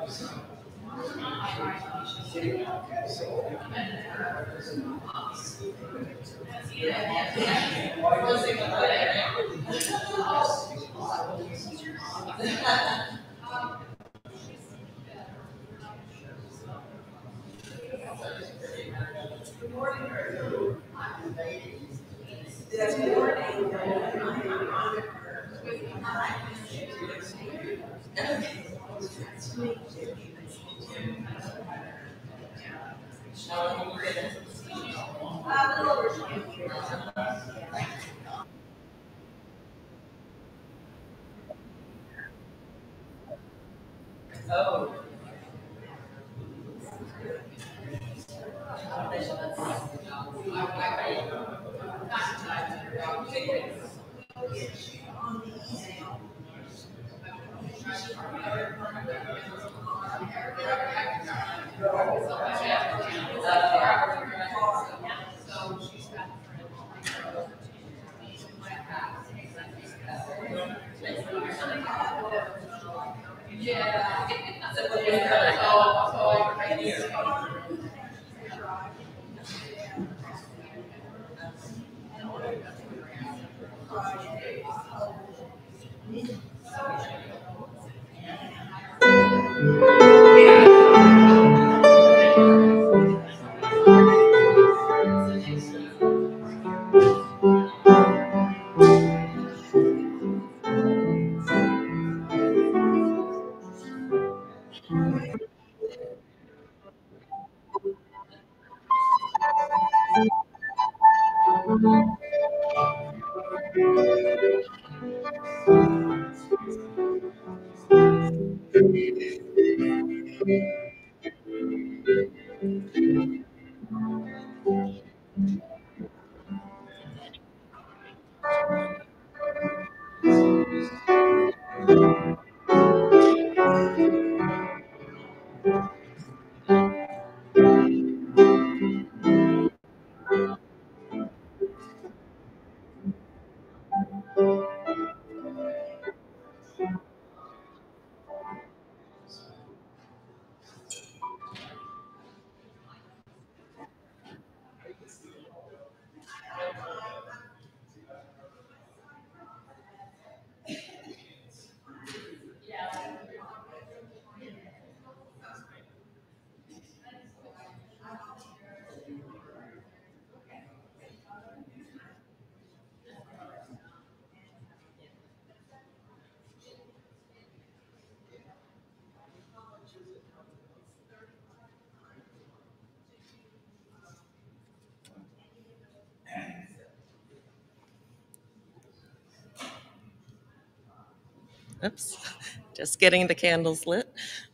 Oops, just getting the candles lit.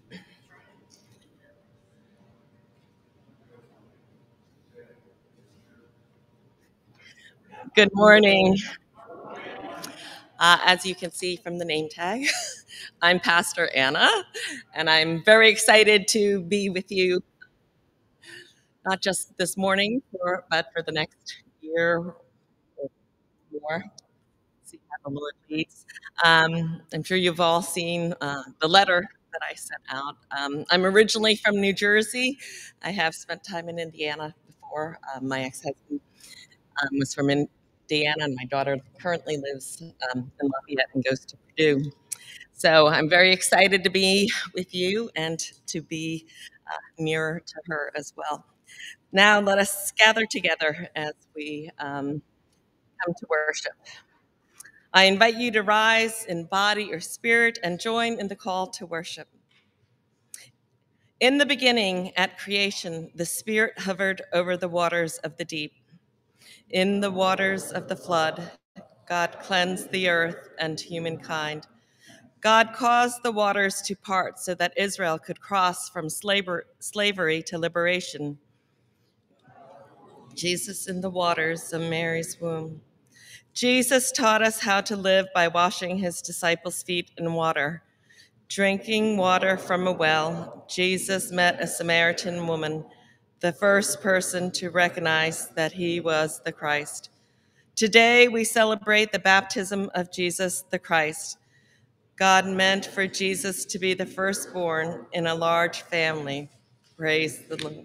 Good morning. As you can see from the name tag, I'm Pastor Anna, and I'm very excited to be with you, not just this morning, but for the next year or more. See how the Lord leads. I'm sure you've all seen the letter that I sent out. I'm originally from New Jersey. I have spent time in Indiana before. My ex-husband was from Indiana, and my daughter currently lives in Lafayette and goes to Purdue. So I'm very excited to be with you and to be nearer to her as well. Now let us gather together as we come to worship. I invite you to rise in body or spirit and join in the call to worship. In the beginning, at creation, the Spirit hovered over the waters of the deep. In the waters of the flood, God cleansed the earth and humankind. God caused the waters to part so that Israel could cross from slavery to liberation. Jesus in the waters of Mary's womb. Jesus taught us how to live by washing his disciples' feet in water. Drinking water from a well, Jesus met a Samaritan woman, the first person to recognize that he was the Christ. Today, we celebrate the baptism of Jesus the Christ. God meant for Jesus to be the firstborn in a large family. Praise the Lord.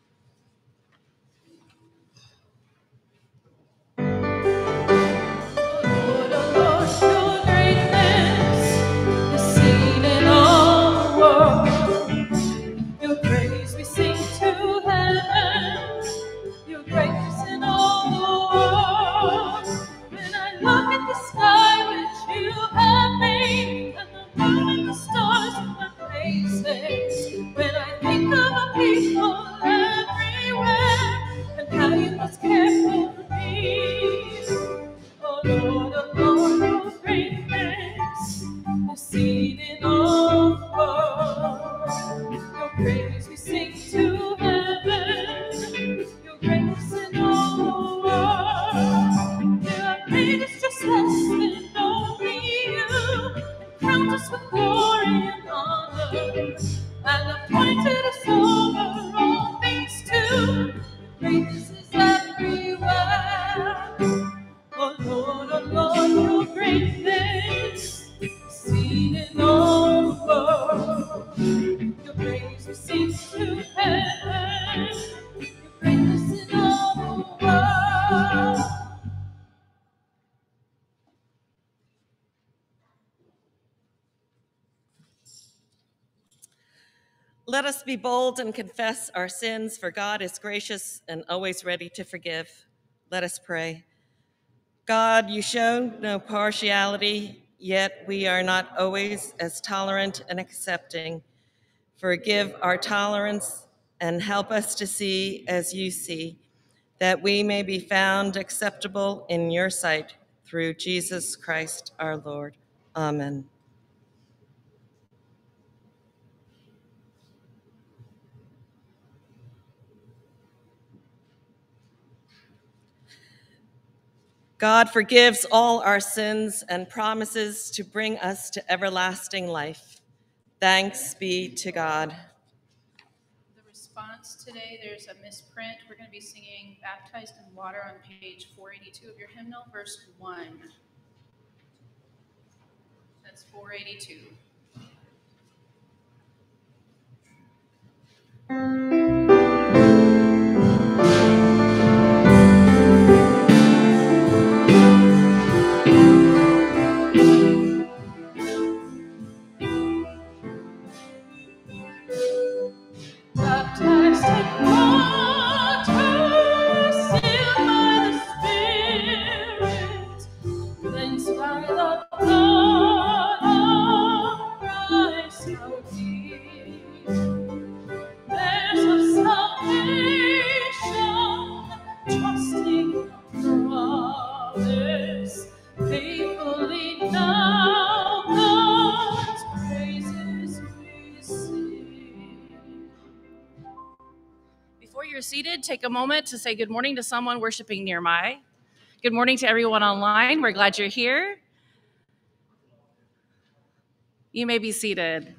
When I think of the people everywhere and how you must care for me, oh Lord, your greatness is seen in all the world. Your praise we sing to heaven, your grace in all the world. You have made us just less than only you, and crowned us with glory and honor, and appointed us over all things too. Greatness is everywhere. Oh Lord, your greatness is seen in all the world. Your praise we sing to heaven, your greatness in all the world. Let us be bold and confess our sins, for God is gracious and always ready to forgive. Let us pray. God, you show no partiality, yet we are not always as tolerant and accepting. Forgive our tolerance and help us to see as you see, that we may be found acceptable in your sight through Jesus Christ our Lord. Amen. God forgives all our sins and promises to bring us to everlasting life. Thanks be to God. The response today, there's a misprint. We're going to be singing Baptized in Water on page 482 of your hymnal, verse 1. That's 482. Baptized in water, sealed by the Spirit, cleansed by the blood of Christ our King. There's a salvation, trusting the promise, faithfully now God's praises we sing. Before you're seated, take a moment to say good morning to someone worshiping nearby. Good morning to everyone online. We're glad you're here. You may be seated.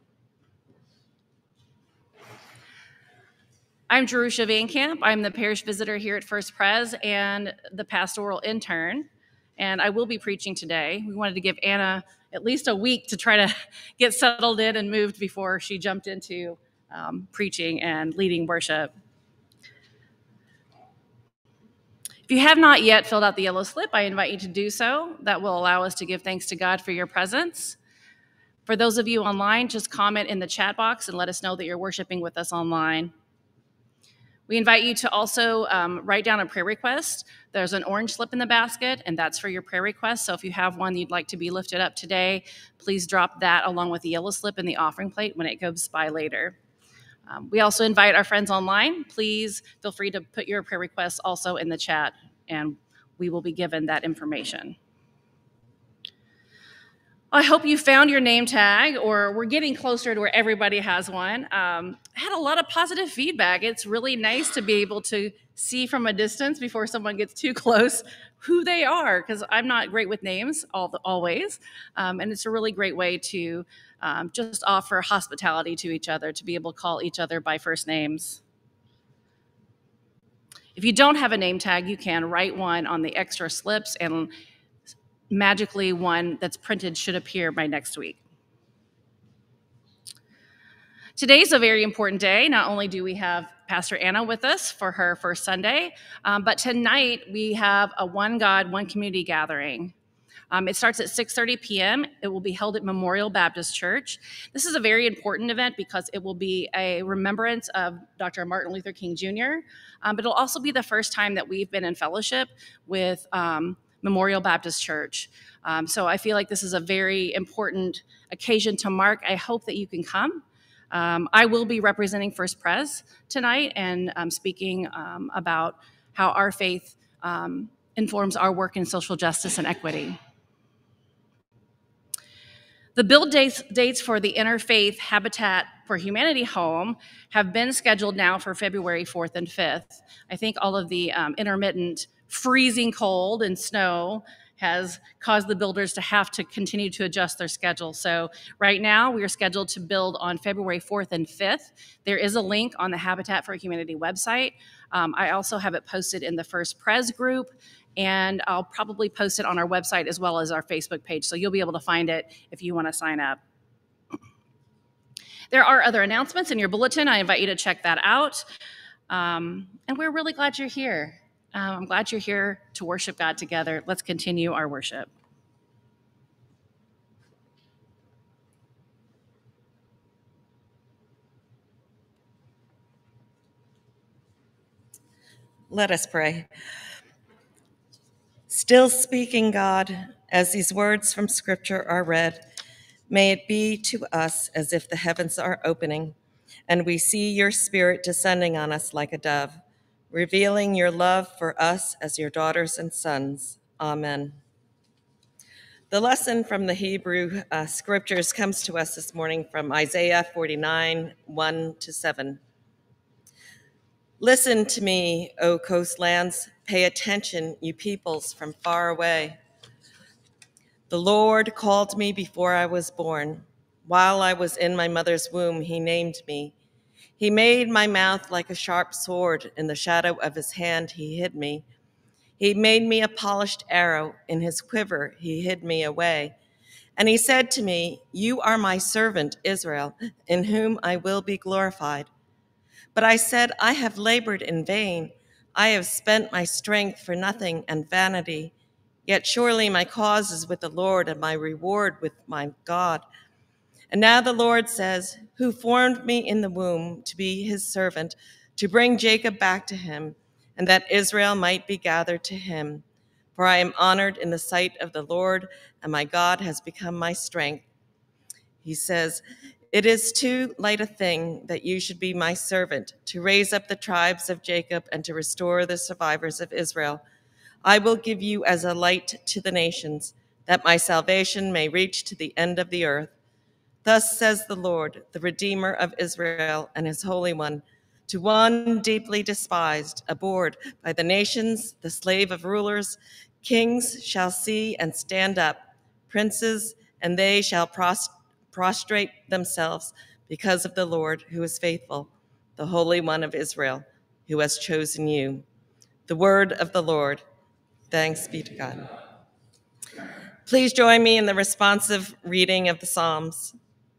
I'm Jerusha Van Camp. I'm the parish visitor here at First Pres and the pastoral intern, and I will be preaching today. We wanted to give Anna at least a week to try to get settled in and moved before she jumped into preaching and leading worship. If you have not yet filled out the yellow slip, I invite you to do so. That will allow us to give thanks to God for your presence. For those of you online, just comment in the chat box and let us know that you're worshiping with us online. We invite you to also write down a prayer request. There's an orange slip in the basket, and that's for your prayer request. So if you have one you'd like to be lifted up today, please drop that along with the yellow slip in the offering plate when it goes by later. We also invite our friends online. Please feel free to put your prayer requests also in the chat, and we will be given that information. I hope you found your name tag, or we're getting closer to where everybody has one. I had a lot of positive feedback. It's really nice to be able to see from a distance before someone gets too close who they are, because I'm not great with names always. And it's a really great way to just offer hospitality to each other, to be able to call each other by first names. If you don't have a name tag, you can write one on the extra slips and magically one that's printed should appear by next week. Today's a very important day. Not only do we have Pastor Anna with us for her first Sunday, but tonight we have a One God, One Community gathering. It starts at 6:30 p.m. It will be held at Memorial Baptist Church. This is a very important event because it will be a remembrance of Dr. Martin Luther King Jr., but it'll also be the first time that we've been in fellowship with Memorial Baptist Church. So I feel like this is a very important occasion to mark. I hope that you can come. I will be representing First Pres tonight and speaking about how our faith informs our work in social justice and equity. The build dates for the Interfaith Habitat for Humanity home have been scheduled now for February 4th and 5th. I think all of the intermittent freezing cold and snow has caused the builders to have to continue to adjust their schedule. So right now we are scheduled to build on February 4th and 5th. There is a link on the Habitat for Humanity website. I also have it posted in the First Pres group, and I'll probably post it on our website as well as our Facebook page, so you'll be able to find it if you want to sign up. There are other announcements in your bulletin. I invite you to check that out. And we're really glad you're here. I'm glad you're here to worship God together. Let's continue our worship. Let us pray. Still speaking, God, as these words from Scripture are read, may it be to us as if the heavens are opening and we see your Spirit descending on us like a dove, revealing your love for us as your daughters and sons. Amen. The lesson from the Hebrew Scriptures comes to us this morning from Isaiah 49, 1-7. Listen to me, O coastlands. Pay attention, you peoples from far away. The Lord called me before I was born. While I was in my mother's womb, he named me. He made my mouth like a sharp sword. In the shadow of his hand, he hid me. He made me a polished arrow. In his quiver, he hid me away. And he said to me, you are my servant, Israel, in whom I will be glorified. But I said, I have labored in vain. I have spent my strength for nothing and vanity. Yet surely my cause is with the Lord and my reward with my God. And now the Lord says, who formed me in the womb to be his servant, to bring Jacob back to him, and that Israel might be gathered to him. For I am honored in the sight of the Lord, and my God has become my strength. He says, it is too light a thing that you should be my servant, to raise up the tribes of Jacob and to restore the survivors of Israel. I will give you as a light to the nations, that my salvation may reach to the end of the earth. Thus says the Lord, the Redeemer of Israel and his Holy One, to one deeply despised, abhorred by the nations, the slave of rulers, kings shall see and stand up, princes, and they shall prostrate themselves because of the Lord who is faithful, the Holy One of Israel, who has chosen you. The word of the Lord. Thanks be to God. Please join me in the responsive reading of the Psalms.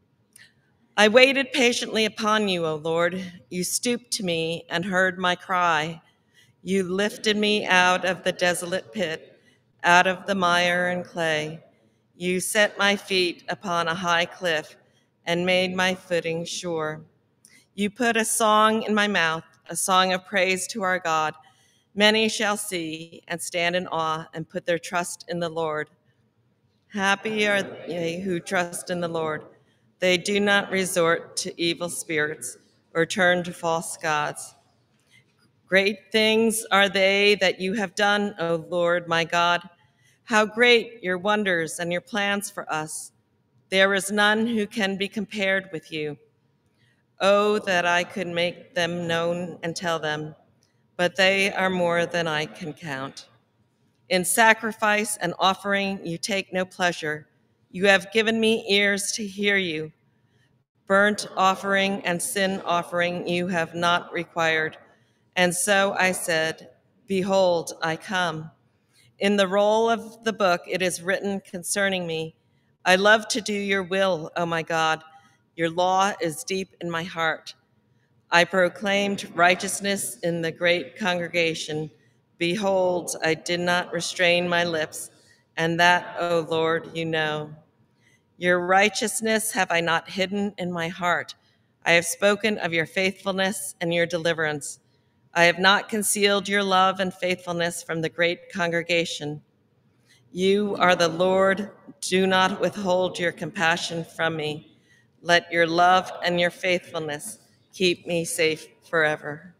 I waited patiently upon you, O Lord. You stooped to me and heard my cry. You lifted me out of the desolate pit, out of the mire and clay. You set my feet upon a high cliff and made my footing sure. You put a song in my mouth, a song of praise to our God. Many shall see and stand in awe and put their trust in the Lord. Happy are they who trust in the Lord. They do not resort to evil spirits or turn to false gods. Great things are they that you have done, O Lord, my God. How great your wonders and your plans for us. There is none who can be compared with you. Oh, that I could make them known and tell them, but they are more than I can count. In sacrifice and offering you take no pleasure. You have given me ears to hear you. Burnt offering and sin offering you have not required. And so I said, behold, I come. In the roll of the book it is written concerning me, I love to do your will, O my God. Your law is deep in my heart. I proclaimed righteousness in the great congregation. Behold, I did not restrain my lips, and that, O Lord, you know. Your righteousness have I not hidden in my heart. I have spoken of your faithfulness and your deliverance. I have not concealed your love and faithfulness from the great congregation. You are the Lord. Do not withhold your compassion from me. Let your love and your faithfulness keep me safe forever.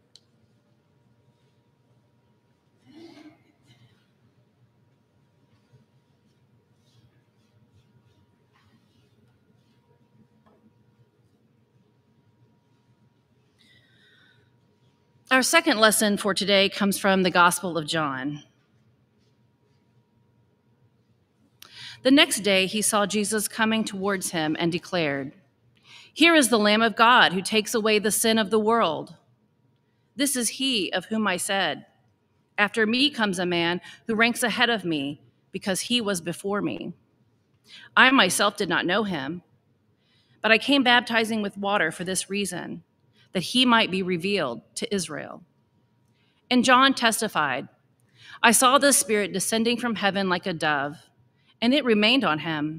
Our second lesson for today comes from the Gospel of John. The next day he saw Jesus coming towards him and declared, "Here is the Lamb of God who takes away the sin of the world. This is he of whom I said, 'After me comes a man who ranks ahead of me because he was before me.' I myself did not know him, but I came baptizing with water for this reason, that he might be revealed to Israel." And John testified, "I saw the Spirit descending from heaven like a dove, and it remained on him.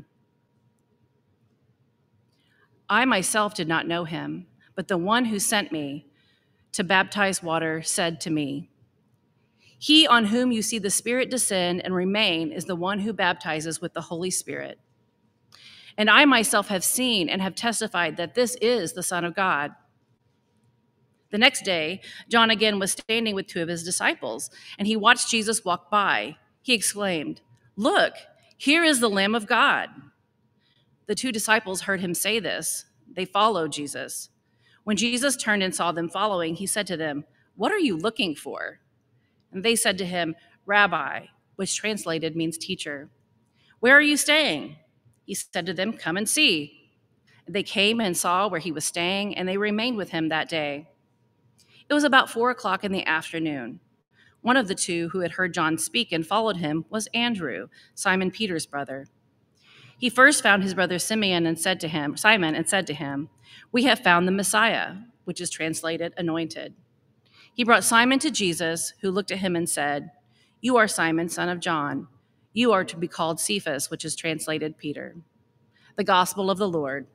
I myself did not know him, but the one who sent me to baptize water said to me, 'He on whom you see the Spirit descend and remain is the one who baptizes with the Holy Spirit.' And I myself have seen and have testified that this is the Son of God." The next day, John again was standing with two of his disciples, and he watched Jesus walk by. He exclaimed, "Look, here is the Lamb of God." The two disciples heard him say this. They followed Jesus. When Jesus turned and saw them following, he said to them, "What are you looking for?" And they said to him, "Rabbi," which translated means teacher, "where are you staying?" He said to them, "Come and see." They came and saw where he was staying, and they remained with him that day. It was about 4 o'clock in the afternoon. One of the two who had heard John speak and followed him was Andrew, Simon Peter's brother. He first found his brother Simon and said to him, "We have found the Messiah," which is translated anointed. He brought Simon to Jesus, who looked at him and said, "You are Simon, son of John. You are to be called Cephas," which is translated Peter. The Gospel of the Lord.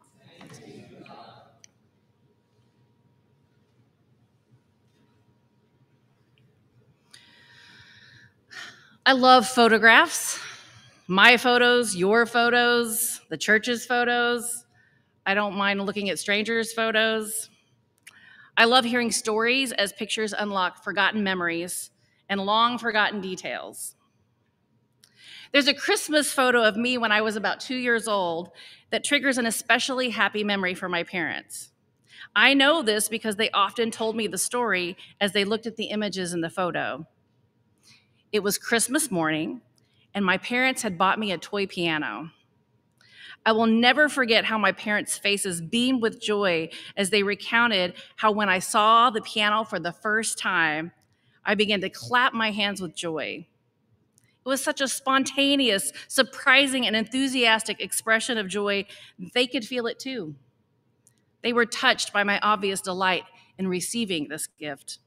I love photographs. My photos, your photos, the church's photos. I don't mind looking at strangers' photos. I love hearing stories as pictures unlock forgotten memories and long forgotten details. There's a Christmas photo of me when I was about 2 years old that triggers an especially happy memory for my parents. I know this because they often told me the story as they looked at the images in the photo. It was Christmas morning, and my parents had bought me a toy piano. I will never forget how my parents' faces beamed with joy as they recounted how when I saw the piano for the first time, I began to clap my hands with joy. It was such a spontaneous, surprising, and enthusiastic expression of joy, they could feel it too. They were touched by my obvious delight in receiving this gift.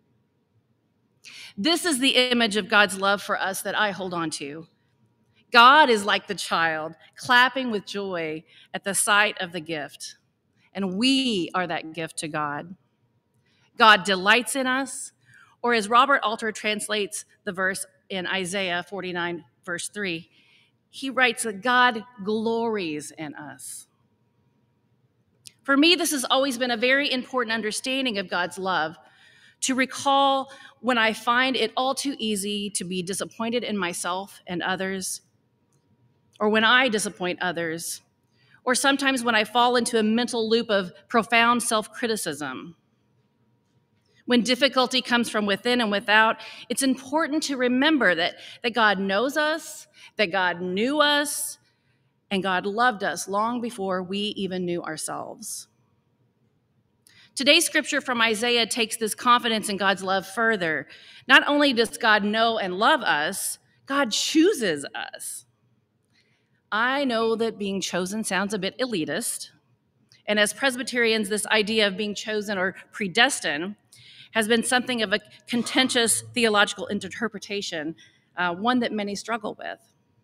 This is the image of God's love for us that I hold on to. God is like the child, clapping with joy at the sight of the gift. And we are that gift to God. God delights in us, or as Robert Alter translates the verse in Isaiah 49, verse 3, he writes that God glories in us. For me, this has always been a very important understanding of God's love, to recall when I find it all too easy to be disappointed in myself and others, or when I disappoint others, or sometimes when I fall into a mental loop of profound self-criticism. When difficulty comes from within and without, it's important to remember that God knows us, that God knew us, and God loved us long before we even knew ourselves. Today's scripture from Isaiah takes this confidence in God's love further. Not only does God know and love us, God chooses us. I know that being chosen sounds a bit elitist. And as Presbyterians, this idea of being chosen or predestined has been something of a contentious theological interpretation, one that many struggle with.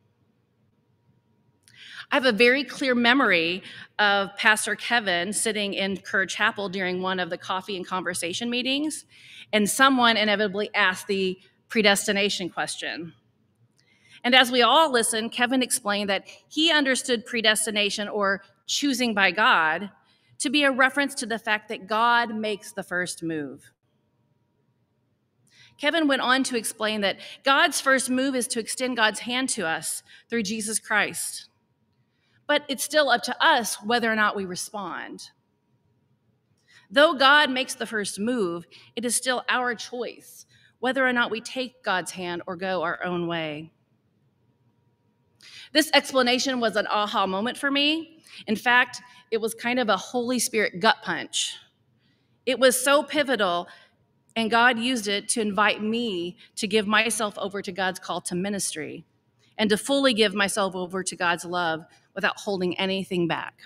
I have a very clear memory of Pastor Kevin sitting in Kerr Chapel during one of the coffee and conversation meetings, and someone inevitably asked the predestination question. And as we all listened, Kevin explained that he understood predestination, or choosing by God, to be a reference to the fact that God makes the first move. Kevin went on to explain that God's first move is to extend God's hand to us through Jesus Christ. But it's still up to us whether or not we respond. Though God makes the first move, it is still our choice whether or not we take God's hand or go our own way. This explanation was an aha moment for me. In fact, it was kind of a Holy Spirit gut punch. It was so pivotal, and God used it to invite me to give myself over to God's call to ministry and to fully give myself over to God's love without holding anything back.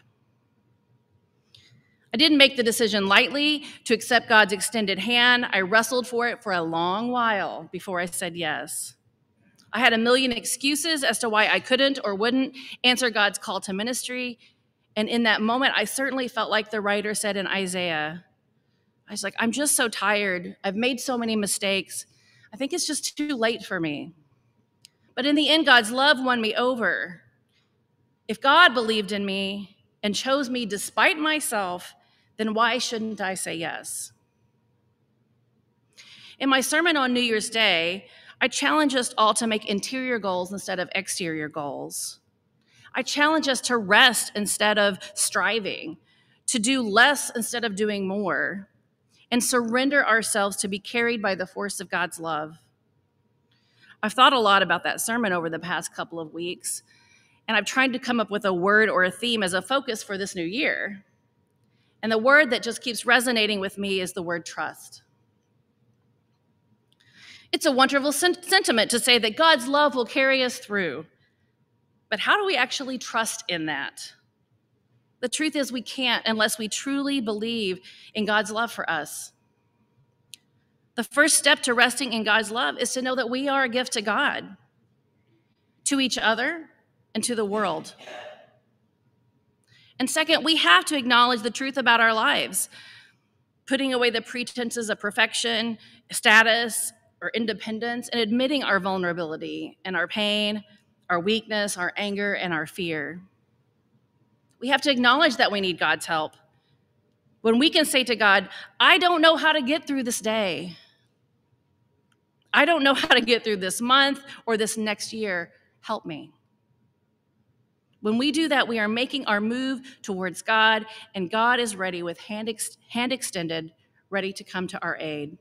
I didn't make the decision lightly to accept God's extended hand. I wrestled for it for a long while before I said yes. I had a million excuses as to why I couldn't or wouldn't answer God's call to ministry. And in that moment, I certainly felt like the writer said in Isaiah, I was like, I'm just so tired. I've made so many mistakes. I think it's just too late for me. But in the end, God's love won me over. If God believed in me and chose me despite myself, then why shouldn't I say yes? In my sermon on New Year's Day, I challenge us all to make interior goals instead of exterior goals. I challenge us to rest instead of striving, to do less instead of doing more, and surrender ourselves to be carried by the force of God's love. I've thought a lot about that sermon over the past couple of weeks, and I've tried to come up with a word or a theme as a focus for this new year. And the word that just keeps resonating with me is the word trust. It's a wonderful sentiment to say that God's love will carry us through. But how do we actually trust in that? The truth is we can't unless we truly believe in God's love for us. The first step to resting in God's love is to know that we are a gift to God, to each other, and to the world. And second, we have to acknowledge the truth about our lives, putting away the pretenses of perfection, status, or independence, and admitting our vulnerability and our pain, our weakness, our anger, and our fear. We have to acknowledge that we need God's help. When we can say to God, I don't know how to get through this day. I don't know how to get through this month or this next year. Help me. When we do that, we are making our move towards God, and God is ready with hand extended, ready to come to our aid.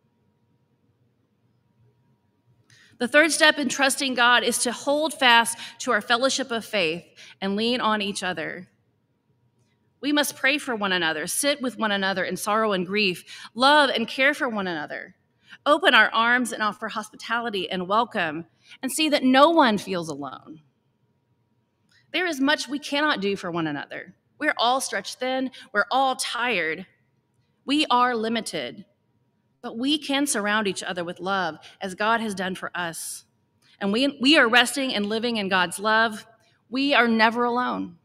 The third step in trusting God is to hold fast to our fellowship of faith and lean on each other. We must pray for one another, sit with one another in sorrow and grief, love and care for one another, open our arms and offer hospitality and welcome, and see that no one feels alone. There is much we cannot do for one another. We're all stretched thin. We're all tired. We are limited, but we can surround each other with love as God has done for us. And we are resting and living in God's love. We are never alone.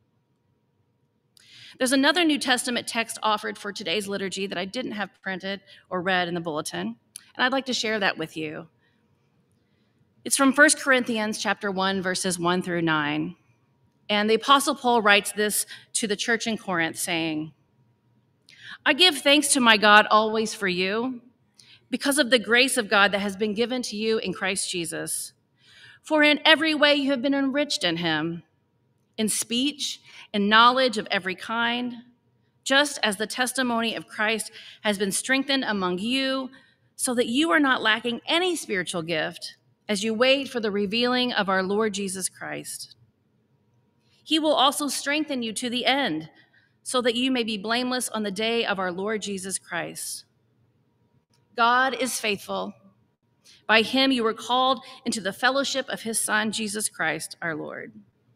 There's another New Testament text offered for today's liturgy that I didn't have printed or read in the bulletin, and I'd like to share that with you. It's from 1 Corinthians chapter 1, verses 1 through 9. And the Apostle Paul writes this to the church in Corinth, saying, I give thanks to my God always for you, because of the grace of God that has been given to you in Christ Jesus. For in every way you have been enriched in him, in speech and knowledge of every kind, just as the testimony of Christ has been strengthened among you, so that you are not lacking any spiritual gift as you wait for the revealing of our Lord Jesus Christ. He will also strengthen you to the end, so that you may be blameless on the day of our Lord Jesus Christ. God is faithful, By him you were called into the fellowship of his Son, Jesus Christ, our Lord.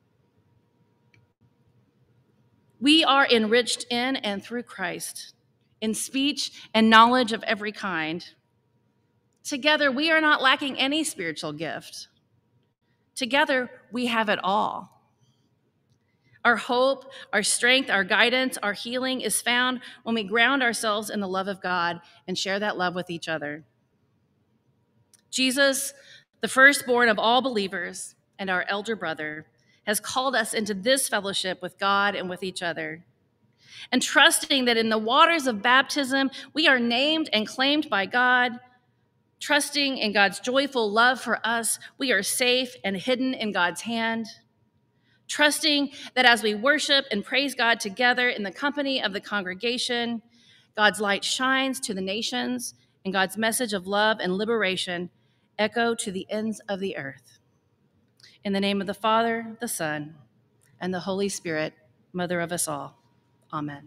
We are enriched in and through Christ, in speech and knowledge of every kind. Together, we are not lacking any spiritual gift. Together, we have it all. Our hope, our strength, our guidance, our healing is found when we ground ourselves in the love of God and share that love with each other. Jesus, the firstborn of all believers and our elder brother, has called us into this fellowship with God and with each other. And trusting that in the waters of baptism, we are named and claimed by God, trusting in God's joyful love for us, we are safe and hidden in God's hand, trusting that as we worship and praise God together in the company of the congregation, God's light shines to the nations and God's message of love and liberation echo to the ends of the earth. In the name of the Father, the Son, and the Holy Spirit, Mother of us all. Amen.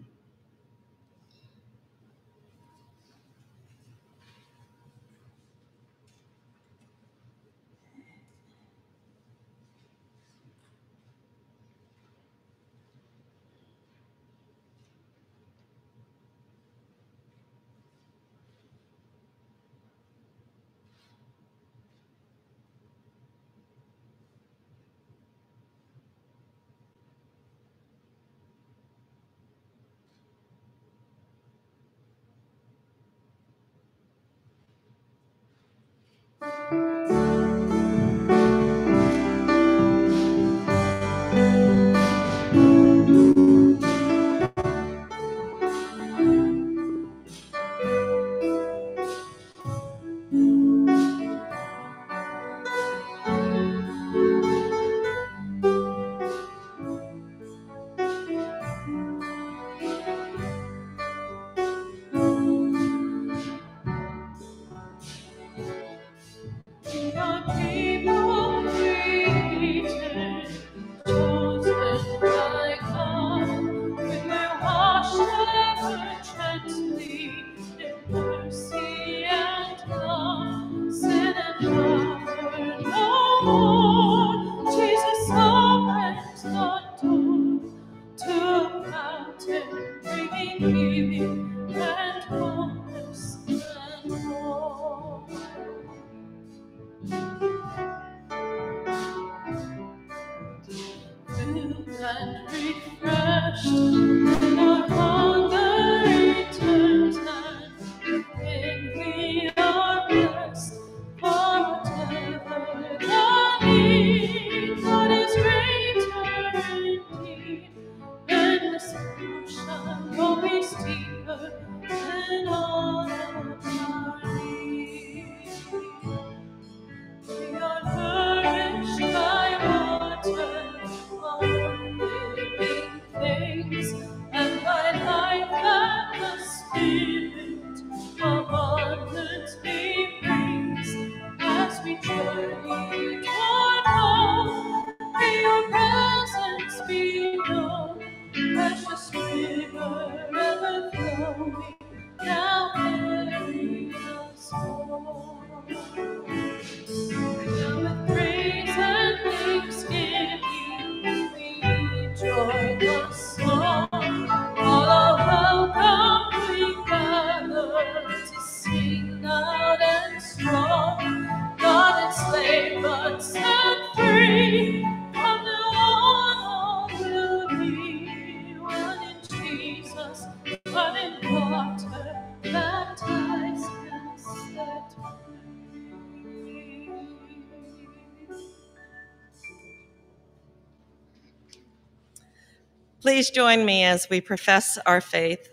Please join me as we profess our faith.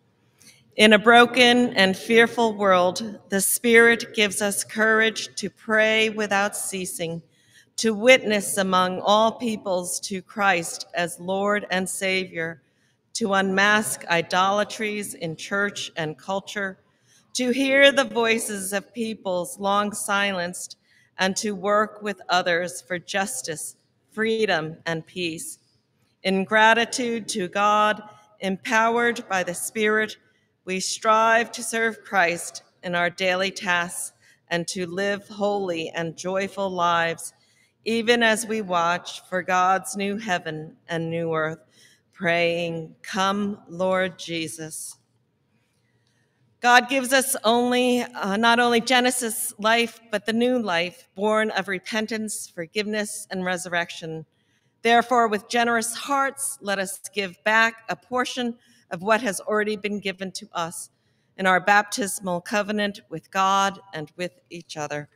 In a broken and fearful world, the Spirit gives us courage to pray without ceasing, to witness among all peoples to Christ as Lord and Savior, to unmask idolatries in church and culture, to hear the voices of peoples long silenced, and to work with others for justice, freedom, and peace. In gratitude to God, empowered by the Spirit, we strive to serve Christ in our daily tasks and to live holy and joyful lives, even as we watch for God's new heaven and new earth, praying, "Come, Lord Jesus." God gives us not only Genesis life, but the new life, born of repentance, forgiveness, and resurrection. Therefore, with generous hearts, let us give back a portion of what has already been given to us in our baptismal covenant with God and with each other.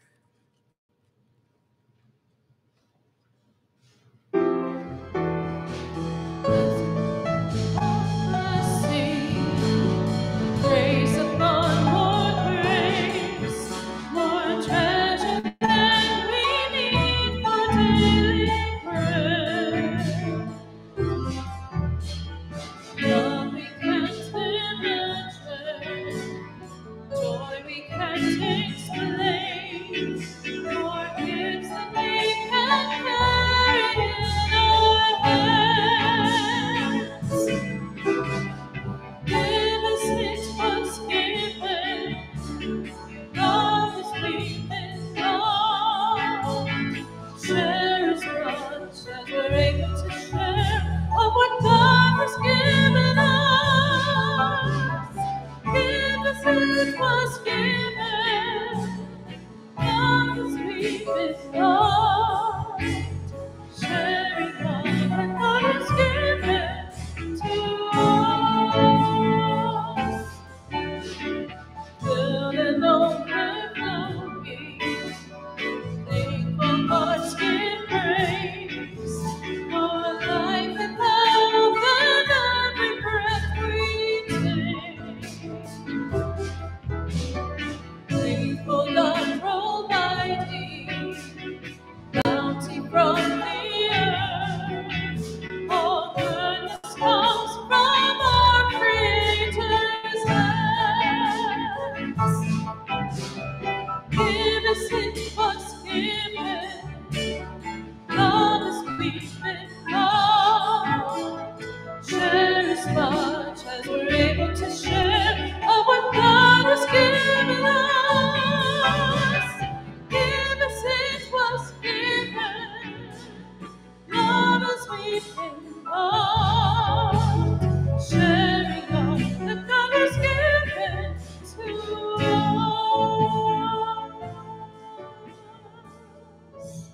Grace upon more grace, more treasure than we need for daily bread. Love we can't imagine, joy we can't explain, more gifts than we can carry in our hands. Give us it was given, love is weeping long. Share as much as we're able to share of what God has given us. Give us it was given, love is weeping long. Sharing all that God has given to us. Filled and overflowing, thankful hearts give praise for life and love and every breath we take. Thankful God providing bounty from the earth. All goodness comes from our Creator's hands. Give us it was given, love is weeping long. Share as much as we're able to share of what God has given us. Give us it was given, love is weeping long. Sharing all that God has given to us.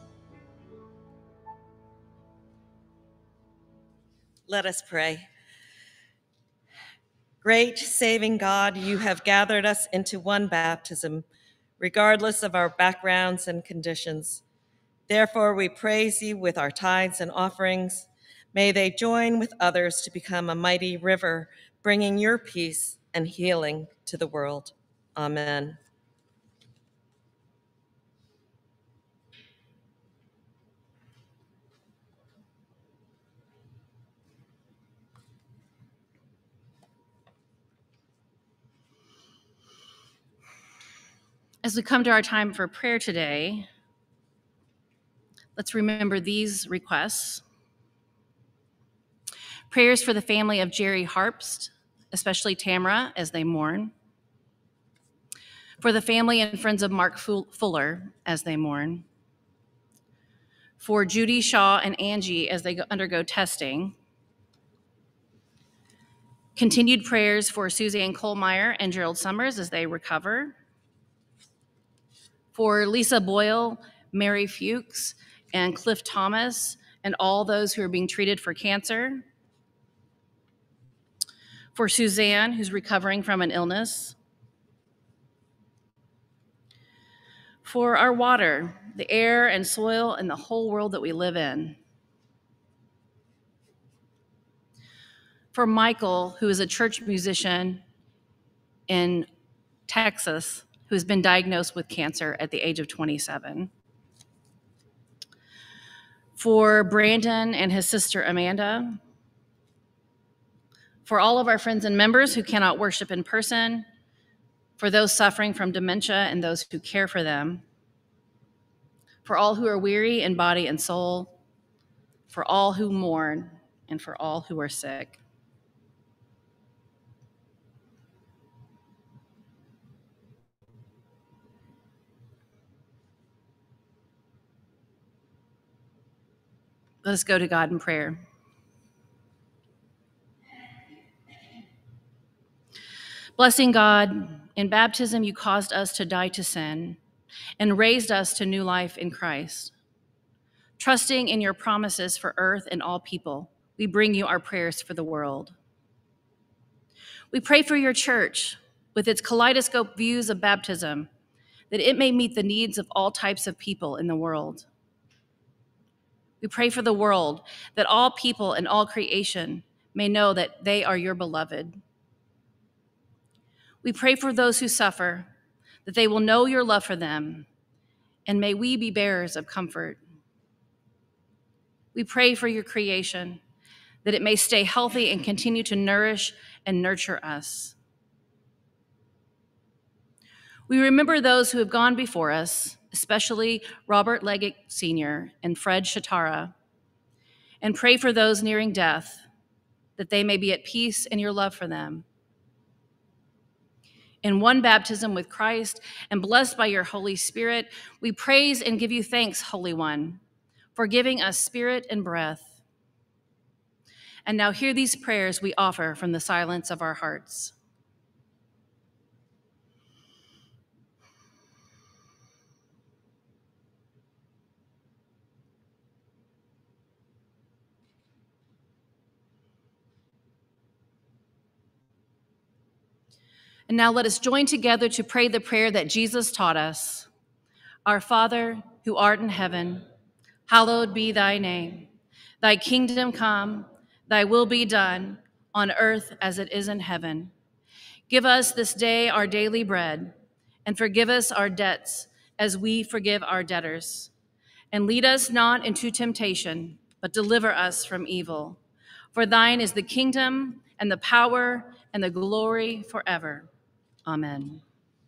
Let us pray. Great saving God, you have gathered us into one baptism, regardless of our backgrounds and conditions. Therefore, we praise you with our tithes and offerings. May they join with others to become a mighty river, bringing your peace and healing to the world. Amen. As we come to our time for prayer today, let's remember these requests. Prayers for the family of Jerry Harpst, especially Tamara, as they mourn. For the family and friends of Mark Fuller, as they mourn. For Judy Shaw and Angie, as they undergo testing. Continued prayers for Suzanne Kohlmeyer and Gerald Summers as they recover. For Lisa Boyle, Mary Fuchs, and Cliff Thomas, and all those who are being treated for cancer. For Suzanne, who's recovering from an illness. For our water, the air and soil, and the whole world that we live in. For Michael, who is a church musician in Texas, who's been diagnosed with cancer at the age of 27. For Brandon and his sister Amanda. For all of our friends and members who cannot worship in person. For those suffering from dementia and those who care for them. For all who are weary in body and soul. For all who mourn, and for all who are sick. Let us go to God in prayer. Blessing God, in baptism you caused us to die to sin and raised us to new life in Christ. Trusting in your promises for earth and all people, we bring you our prayers for the world. We pray for your church with its kaleidoscope views of baptism, that it may meet the needs of all types of people in the world. We pray for the world, that all people and all creation may know that they are your beloved. We pray for those who suffer, that they will know your love for them, and may we be bearers of comfort. We pray for your creation, that it may stay healthy and continue to nourish and nurture us. We remember those who have gone before us, especially Robert Leggett Sr. and Fred Shatara, and pray for those nearing death, that they may be at peace in your love for them. In one baptism with Christ and blessed by your Holy Spirit, we praise and give you thanks, Holy One, for giving us spirit and breath. And now hear these prayers we offer from the silence of our hearts. And now let us join together to pray the prayer that Jesus taught us. Our Father, who art in heaven, hallowed be thy name. Thy kingdom come, thy will be done, on earth as it is in heaven. Give us this day our daily bread, and forgive us our debts as we forgive our debtors. And lead us not into temptation, but deliver us from evil. For thine is the kingdom, and the power, and the glory forever. Amen.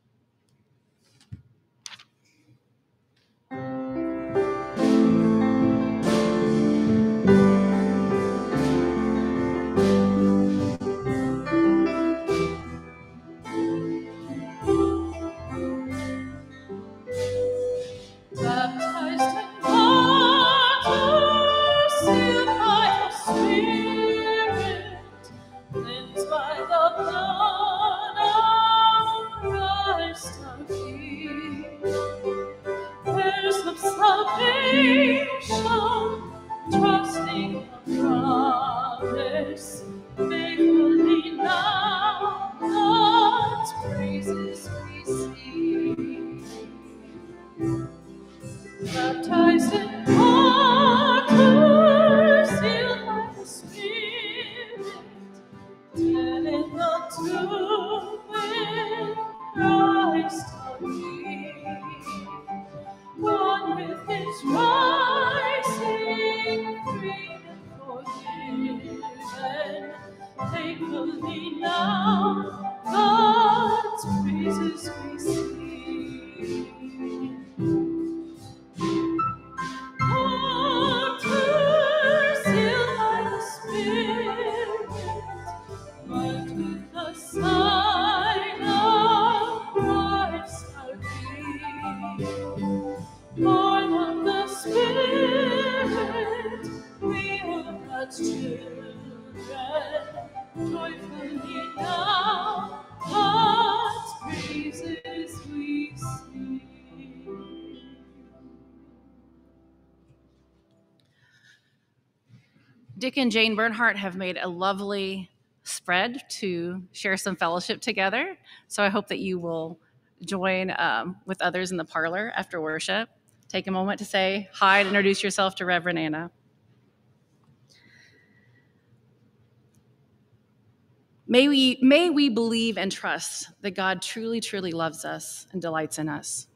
Baptized in water, sealed by the Spirit, cleansed by the blood of Christ our King. Heirs of salvation, trusting the promise, faithfully now God's praises we sing. Baptized in water, sealed by the Spirit, dead in the tomb with Christ our King. One with his rising, free and forgiven, thankfully now God's praises we sing. Water sealed by the Spirit, marked with the sign of Christ our King. Born of the Spirit, we are God's children, joyfully now God's praises we sing. Dick and Jane Bernhardt have made a lovely spread to share some fellowship together. So I hope that you will join with others in the parlor after worship. Take a moment to say hi and introduce yourself to Reverend Anna. May we believe and trust that God truly, truly loves us and delights in us.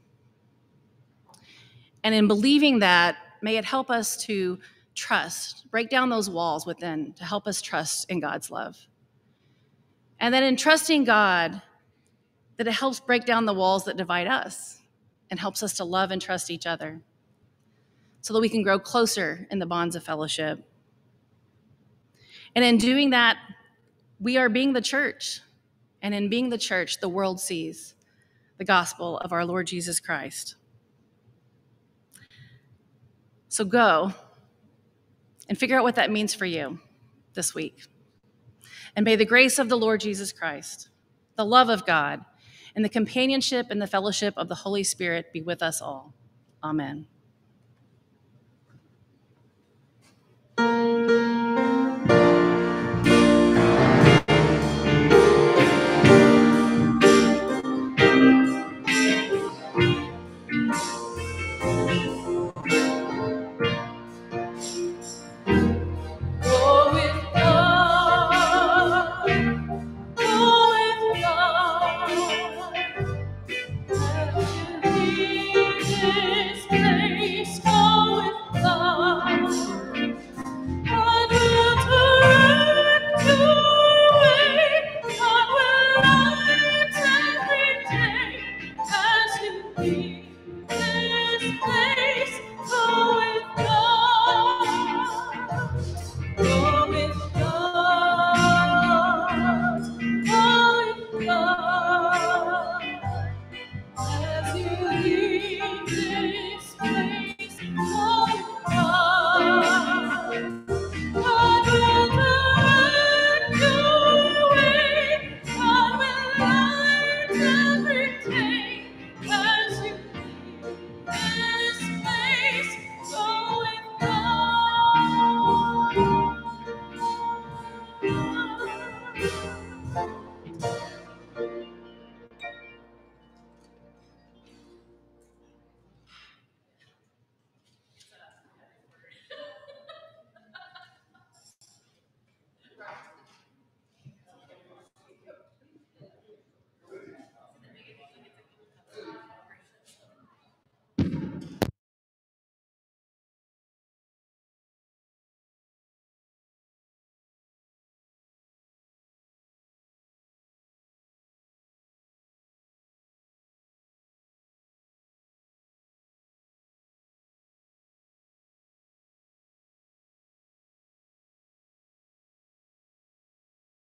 And in believing that, may it help us to trust, break down those walls within to help us trust in God's love. And then in trusting God, that it helps break down the walls that divide us and helps us to love and trust each other so that we can grow closer in the bonds of fellowship. And in doing that, we are being the church. And in being the church, the world sees the gospel of our Lord Jesus Christ. So go and figure out what that means for you this week. And may the grace of the Lord Jesus Christ, the love of God, and the companionship and the fellowship of the Holy Spirit be with us all. Amen.